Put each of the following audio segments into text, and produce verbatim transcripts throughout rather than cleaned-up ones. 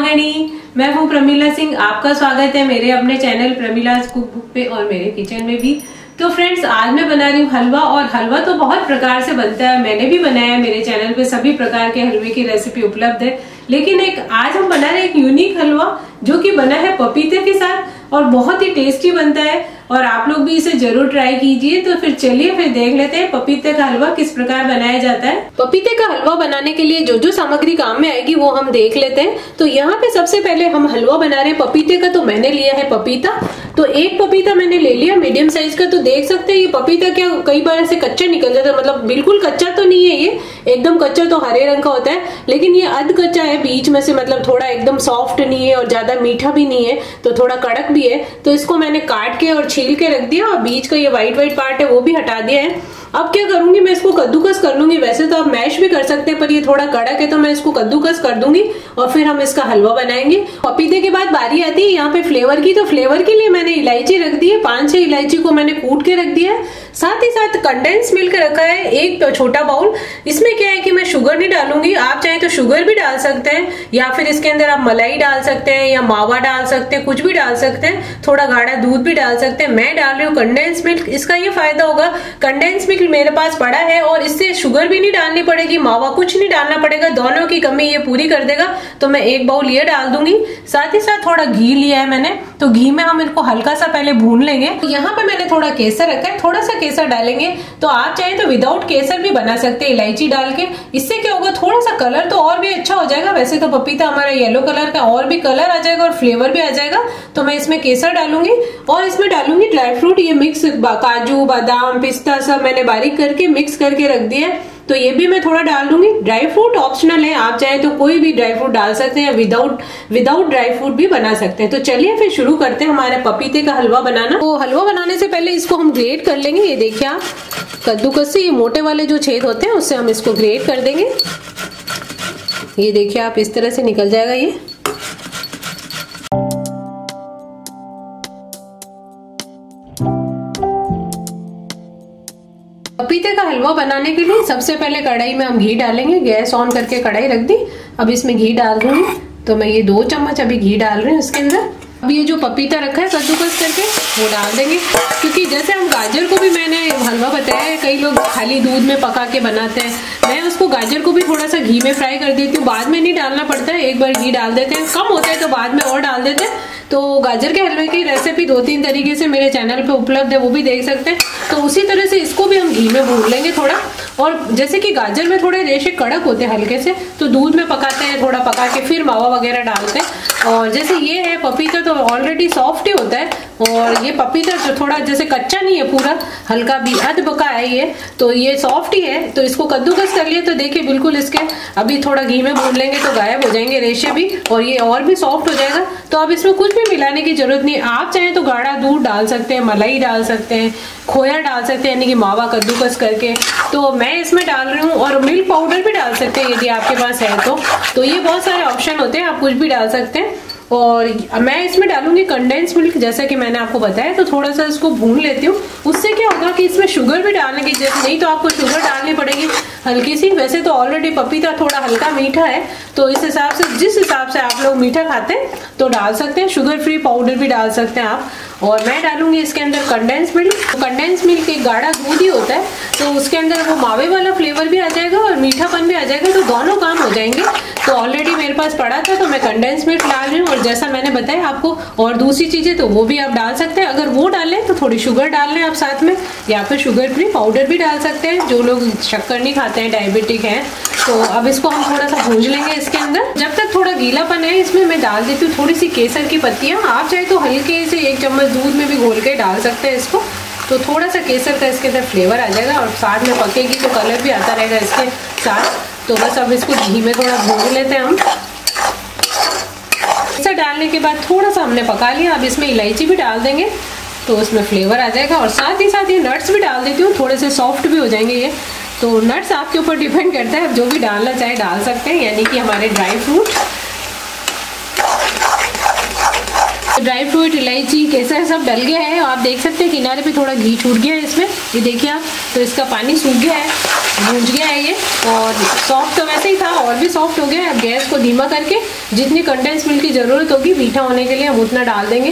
महागणी, मैं हूँ प्रमिला सिंह। आपका स्वागत है मेरे अपने चैनल प्रमिलाज कुक बुक पे और मेरे किचन में भी। तो फ्रेंड्स, आज मैं बना रही हूँ हलवा। और हलवा तो बहुत प्रकार से बनता है, मैंने भी बनाया है। मेरे चैनल पे सभी प्रकार के हलवे की रेसिपी उपलब्ध है, लेकिन एक आज हम बना रहे हैं एक यूनिक हलवा जो कि बना है पपीते के साथ और बहुत ही टेस्टी बनता है। और आप लोग भी इसे जरूर ट्राई कीजिए। तो फिर चलिए फिर देख लेते हैं पपीते का हलवा किस प्रकार बनाया जाता है। पपीते का हलवा बनाने के लिए जो जो सामग्री काम में आएगी वो हम देख लेते हैं। तो यहाँ पे सबसे पहले हम हलवा बना रहे हैं पपीते का। तो मैंने लिया है पपीता, तो एक पपीता मैंने ले लिया मीडियम साइज का। तो देख सकते हैं ये पपीता क्या कई बार से कच्चा निकल जाता है, मतलब बिल्कुल कच्चा तो नहीं है, ये एकदम कच्चा तो हरे रंग का होता है, लेकिन ये अध कच्चा है बीच में से, मतलब थोड़ा एकदम सॉफ्ट नहीं है और ज्यादा मीठा भी नहीं है, तो थोड़ा कड़क भी है। तो इसको मैंने काट के और छील के रख दिया और बीच का ये व्हाइट व्हाइट पार्ट है वो भी हटा दिया है। अब क्या करूंगी, मैं इसको कद्दूकस कर लूंगी। वैसे तो आप मैश भी कर सकते हैं, पर ये थोड़ा कड़क है तो मैं इसको कद्दूकस कर दूंगी और फिर हम इसका हलवा बनाएंगे। पपीते के बाद बारी आती है यहाँ पे फ्लेवर की। तो फ्लेवर के लिए मैंने इलायची रख दी है, पांच छह इलायची को मैंने कूट के रख दिया है। साथ ही साथ कंडेंस मिल्क रखा है एक छोटा बाउल। इसमें क्या है कि मैं शुगर नहीं डालूंगी, आप चाहे तो शुगर भी डाल सकते हैं या फिर इसके अंदर आप मलाई डाल सकते हैं या मावा डाल सकते हैं, कुछ भी डाल सकते हैं, थोड़ा गाढ़ा दूध भी डाल सकते हैं। मैं डाल रही हूँ कंडेंस मिल्क। इसका ये फायदा होगा, कंडेंस मिल्क मेरे पास पड़ा है और इससे शुगर भी नहीं डालनी पड़ेगी, मावा कुछ नहीं डालना पड़ेगा, दोनों की कमी ये पूरी कर देगा। तो मैं एक बाउल ये डाल दूंगी। साथ ही साथ थोड़ा घी लिया है मैंने, तो घी में हम इनको हल्का सा पहले भून लेंगे। यहाँ पे मैंने थोड़ा केसर रखा है, थोड़ा सा केसर डालेंगे। तो आप चाहे तो विदाउट केसर भी बना सकते हैं इलायची डाल के। इससे क्या होगा, थोड़ा सा कलर तो और भी अच्छा हो जाएगा। वैसे तो पपीता हमारा येलो कलर का, और भी कलर आ जाएगा और फ्लेवर भी आ जाएगा। तो मैं इसमें केसर डालूंगी और इसमें डालूंगी ड्राई फ्रूट। ये मिक्स काजू बादाम पिस्ता सब मैंने बारीक करके मिक्स करके रख दिया है, तो ये भी मैं थोड़ा डाल दूंगी। ड्राई फ्रूट ऑप्शनल है, आप चाहे तो कोई भी ड्राई फ्रूट डाल सकते हैं, विदाउट विदाउट ड्राई फ्रूट भी बना सकते हैं। तो चलिए फिर शुरू करते हैं हमारे पपीते का हलवा बनाना। तो हलवा बनाने से पहले इसको हम ग्रेट कर लेंगे। ये देखिए आप कद्दूकस से ये मोटे वाले जो छेद होते हैं उससे हम इसको ग्रेट कर देंगे। ये देखिए आप इस तरह से निकल जाएगा ये। पपीते का हलवा बनाने के लिए सबसे पहले कढ़ाई में हम घी डालेंगे। गैस ऑन करके कढ़ाई रख दी, अब इसमें घी डाल दूंगी। तो मैं ये दो चम्मच अभी घी डाल रही हूँ इसके अंदर। अब ये जो पपीता रखा है कद्दूकस करके वो डाल देंगे, क्योंकि जैसे हम गाजर को भी मैंने हलवा बताया है, कई लोग खाली दूध में पका के बनाते हैं, मैं उसको गाजर को भी थोड़ा सा घी में फ्राई कर देती हूँ। बाद में नहीं डालना पड़ता है, एक बार घी डाल देते हैं, कम होता है तो बाद में और डाल देते हैं। तो गाजर के हलवे की रेसिपी दो तीन तरीके से मेरे चैनल पे उपलब्ध है, वो भी देख सकते हैं। तो उसी तरह से इसको भी हम घी में भून लेंगे थोड़ा। और जैसे कि गाजर में थोड़े रेशे कड़क होते हैं हल्के से, तो दूध में पकाते हैं, थोड़ा पका के फिर मावा वगैरह डालते हैं। और जैसे ये है पपीता तो ऑलरेडी सॉफ्ट ही होता है, और ये पपीता जो थोड़ा जैसे कच्चा नहीं है, पूरा हल्का भी अध पका है ये, तो ये सॉफ्ट ही है। तो इसको कद्दूकस कर लिए तो देखिए बिल्कुल इसके अभी थोड़ा घी में भून लेंगे तो गायब हो जाएंगे रेशे भी, और ये और भी सॉफ्ट हो जाएगा। तो अब इसमें कुछ भी मिलाने की जरूरत नहीं। आप चाहें तो गाढ़ा दूध डाल सकते हैं, मलाई डाल सकते हैं, खोया डाल सकते हैं, यानी कि मावा कद्दूकस करके। तो मैं इसमें डाल रही हूँ, और मिल्क पाउडर भी डाल सकते हैं यदि आपके पास है तो। तो ये बहुत सारे ऑप्शन होते हैं, आप कुछ भी डाल सकते हैं। और मैं इसमें डालूंगी कंडेंस मिल्क, जैसा कि मैंने आपको बताया। तो थोड़ा सा इसको भून लेती हूँ। उससे क्या होगा कि इसमें शुगर भी डालने की जरूरत नहीं, तो आपको शुगर डालनी पड़ेगी हल्की सी। वैसे तो ऑलरेडी पपीता थोड़ा हल्का मीठा है, तो इस हिसाब से जिस हिसाब से आप लोग मीठा खाते हैं तो डाल सकते हैं। शुगर फ्री पाउडर भी डाल सकते हैं आप। और मैं डालूंगी इसके अंदर कंडेंस मिल्क। तो कंडेंस मिल्क एक गाढ़ा दूध ही होता है, तो उसके अंदर वो मावे वाला फ्लेवर भी आ जाएगा और मीठापन भी आ जाएगा, तो दोनों काम हो जाएंगे। तो ऑलरेडी मेरे पास पड़ा था तो मैं कंडेंस मिल्क डाल रही हूँ। और जैसा मैंने बताया आपको, और दूसरी चीजें तो वो भी आप डाल सकते हैं। अगर वो डालें तो थोड़ी शुगर डाल लें आप साथ में, या फिर शुगर फ्री पाउडर भी डाल सकते हैं जो लोग शक्कर नहीं खाते हैं, डायबिटिक हैं। तो अब इसको हम थोड़ा सा भून लेंगे इसके अंदर। जब तक थोड़ा गीलापन है इसमें मैं डाल देती हूँ थोड़ी सी केसर की पत्तियां। आप चाहे तो हल्के से एक चम्मच दूध में भी घोल के डाल सकते हैं इसको, तो थोड़ा सा केसर का इसके अंदर फ्लेवर आ जाएगा और साथ में पकेगी तो कलर भी आता रहेगा इसके साथ। तो बस अब इसको घी में थोड़ा भून लेते हैं हम। केसर डालने के बाद थोड़ा सा हमने पका लिया। अब इसमें इलायची भी डाल देंगे तो उसमें फ्लेवर आ जाएगा। और साथ ही साथ ये नट्स भी डाल देती हूँ, थोड़े से सॉफ्ट भी हो जाएंगे ये। तो नट्स आपके ऊपर डिपेंड करता है, जो भी डालना चाहे डाल सकते हैं, यानी कि हमारे ड्राई फ्रूट। ड्राई फ्रूट, इलायची, केसर सब डल गया है। आप देख सकते हैं किनारे पे थोड़ा घी छूट गया है इसमें, ये देखिए आप। तो इसका पानी सूख गया है, भूंज गया है ये, और सॉफ्ट तो वैसे ही था और भी सॉफ्ट हो गया है। अब गैस को धीमा करके जितनी कंडेंस मिल्क की ज़रूरत होगी मीठा होने के लिए हम उतना डाल देंगे।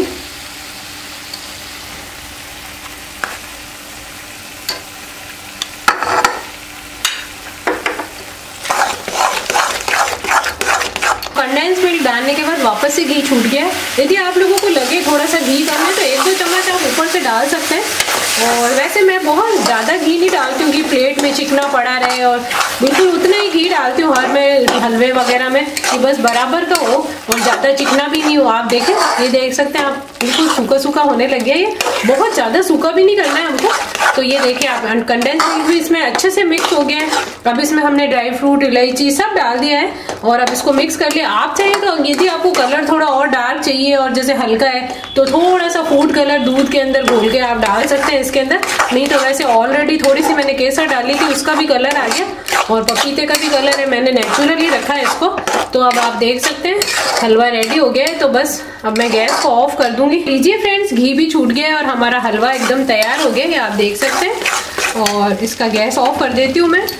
कंडेंस मिल्क डालने के बाद वापस से घी छूट गया है। यदि आप लोगों को लगे थोड़ा सा घी कम है तो एक दो चम्मच आप ऊपर से डाल सकते हैं। और वैसे मैं बहुत ज़्यादा घी नहीं डालती हूँ कि प्लेट में चिकना पड़ा रहे, और बिल्कुल उतना ही घी डालती हूँ हर में हलवे वगैरह में कि बस बराबर का हो और ज़्यादा चिकना भी नहीं हो। आप देखें, ये देख सकते हैं आप, बिल्कुल सूखा सूखा होने लग गया। ये बहुत ज़्यादा सूखा भी नहीं करना है हमको। तो ये देखिए आप, कंडेंस मिल्क भी इसमें अच्छे से मिक्स हो गया है। अब इसमें हमने ड्राई फ्रूट, इलायची सब डाल दिया है और अब इसको मिक्स कर लिया। आप चाहिए तो यदि आपको कलर थोड़ा और डार्क चाहिए और जैसे हल्का है तो थोड़ा सा फूड कलर दूध के अंदर घोल के आप डाल सकते हैं इसके अंदर। नहीं तो वैसे ऑलरेडी थोड़ी सी मैंने केसर डाली थी, उसका भी कलर आ गया और पपीते का भी कलर है, मैंने नेचुरली रखा है इसको। तो अब आप देख सकते हैं हलवा रेडी हो गया है। तो बस अब मैं गैस को ऑफ कर दूंगी। लीजिए फ्रेंड्स, घी भी छूट गया है और हमारा हलवा एकदम तैयार हो गया है, आप देख सकते हैं। और इसका गैस ऑफ कर देती हूँ मैं।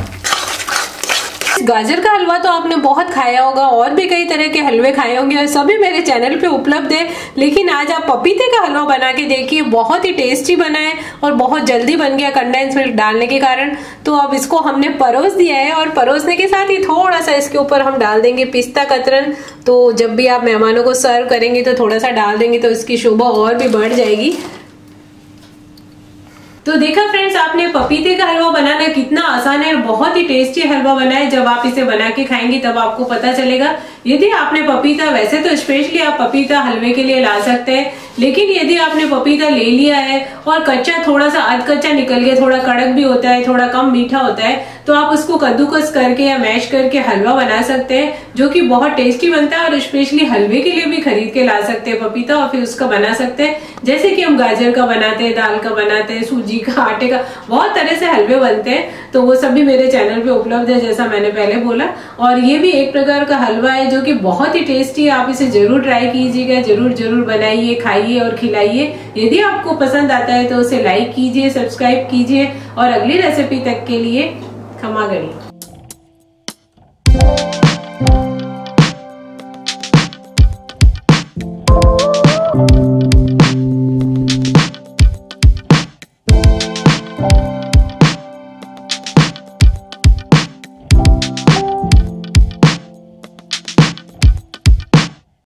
गाजर का हलवा तो आपने बहुत खाया होगा, और भी कई तरह के हलवे खाए होंगे और सभी मेरे चैनल पे उपलब्ध है। लेकिन आज आप पपीते का हलवा बना के देखिए, बहुत ही टेस्टी बना है और बहुत जल्दी बन गया कंडेंस मिल्क डालने के कारण। तो अब इसको हमने परोस दिया है और परोसने के साथ ही थोड़ा सा इसके ऊपर हम डाल देंगे पिस्ता कतरन। तो जब भी आप मेहमानों को सर्व करेंगे तो थोड़ा सा डाल देंगे तो इसकी शोभा और भी बढ़ जाएगी। तो देखा फ्रेंड्स, आपने पपीते का हलवा बनाना कितना आसान है, बहुत ही टेस्टी हलवा बना है। जब आप इसे बना के खाएंगे तब आपको पता चलेगा। यदि आपने पपीता, वैसे तो स्पेशली आप पपीता हलवे के लिए ला सकते हैं, लेकिन यदि आपने पपीता ले लिया है और कच्चा, थोड़ा सा अध कच्चा निकल गया, थोड़ा कड़क भी होता है, थोड़ा कम मीठा होता है, तो आप उसको कद्दूकस करके या मैश करके हलवा बना सकते हैं, जो कि बहुत टेस्टी बनता है। और स्पेशली हलवे के लिए भी खरीद के ला सकते हैं पपीता और फिर उसका बना सकते हैं, जैसे कि हम गाजर का बनाते हैं, दाल का बनाते हैं, सूजी का, आटे का, बहुत तरह से हलवे बनते हैं। तो वो सब भी मेरे चैनल पे उपलब्ध है, जैसा मैंने पहले बोला। और ये भी एक प्रकार का हलवा है जो कि बहुत ही टेस्टी है। आप इसे जरूर ट्राई कीजिएगा, जरूर जरूर बनाइए, खाइए और खिलाइए। यदि आपको पसंद आता है तो उसे लाइक कीजिए, सब्सक्राइब कीजिए और अगली रेसिपी तक के लिए खमा गणी।